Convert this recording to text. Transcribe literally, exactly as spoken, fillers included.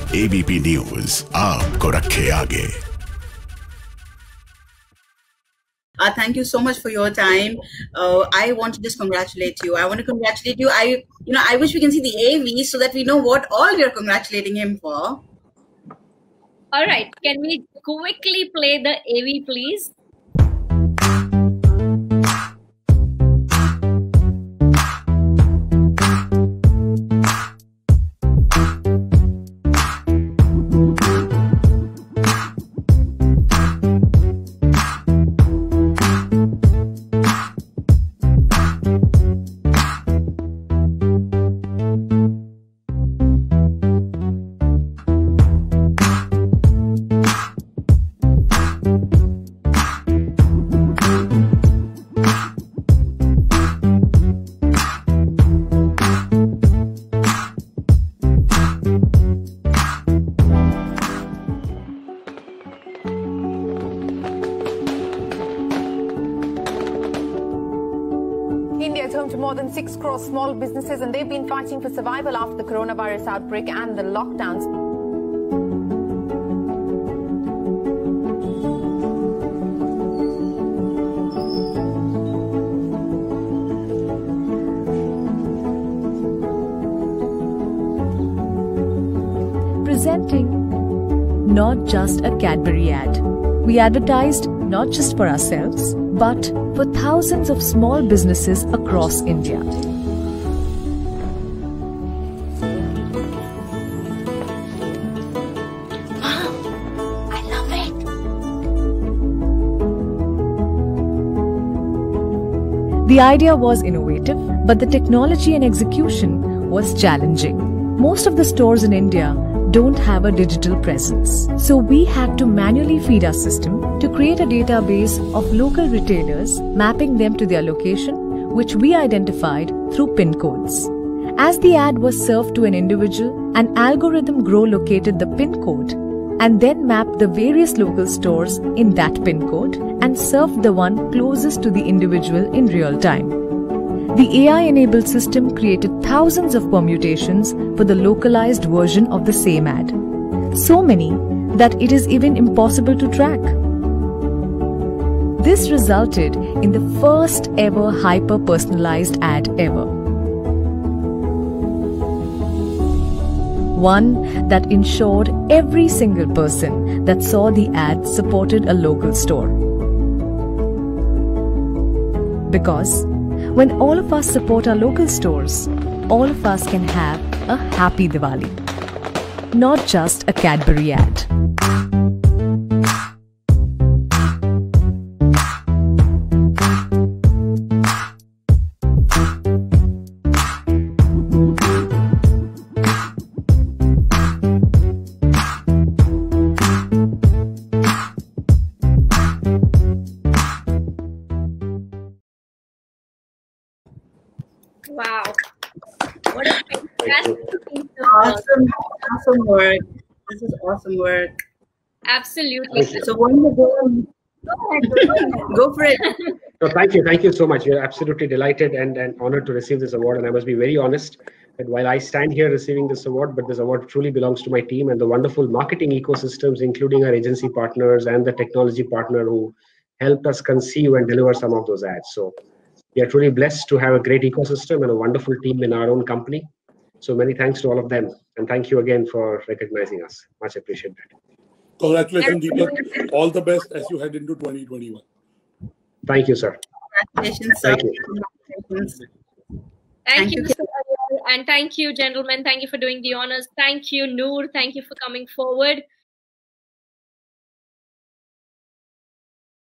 A B P News आपको रखे आगे. Uh, thank you so much for your time. Uh, I want to just congratulate you. I want to congratulate you. I, you know, I wish we can see the A V so that we know what all you're congratulating him for. All right. Can we quickly play the A V, please? India is home to more than six crore small businesses, and they've been fighting for survival after the coronavirus outbreak and the lockdowns. Presenting not just a Cadbury ad. We advertised not just for ourselves, but for thousands of small businesses across India. Mom, I love it. The idea was innovative, but the technology and execution was challenging. Most of the stores in India don't have a digital presence. So we had to manually feed our system to create a database of local retailers, mapping them to their location, which we identified through PIN codes. As the ad was served to an individual, an algorithm grow located the PIN code and then mapped the various local stores in that PIN code and served the one closest to the individual in real time. The A I-enabled system created thousands of permutations for the localized version of the same ad. So many that it is even impossible to track. This resulted in the first ever hyper-personalized ad ever. One that ensured every single person that saw the ad supported a local store. Because when all of us support our local stores, all of us can have a happy Diwali, not just a Cadbury ad. Wow. What a fantastic piece of Awesome, awesome work. This is awesome work. Absolutely. So when you go, go ahead, go for it. No, thank you. Thank you so much. We're absolutely delighted and, and honored to receive this award. And I must be very honest that while I stand here receiving this award, but this award truly belongs to my team and the wonderful marketing ecosystems, including our agency partners and the technology partner who helped us conceive and deliver some of those ads. So we are truly blessed to have a great ecosystem and a wonderful team in our own company. So many thanks to all of them. And thank you again for recognizing us. Much appreciated. Congratulations, Deepak. All the best as you head into twenty twenty-one. Thank you, sir. Congratulations, sir. Thank you. Congratulations. Thank, Thank you, you. Mister Ayyar, and thank you, gentlemen. Thank you for doing the honors. Thank you, Noor. Thank you for coming forward.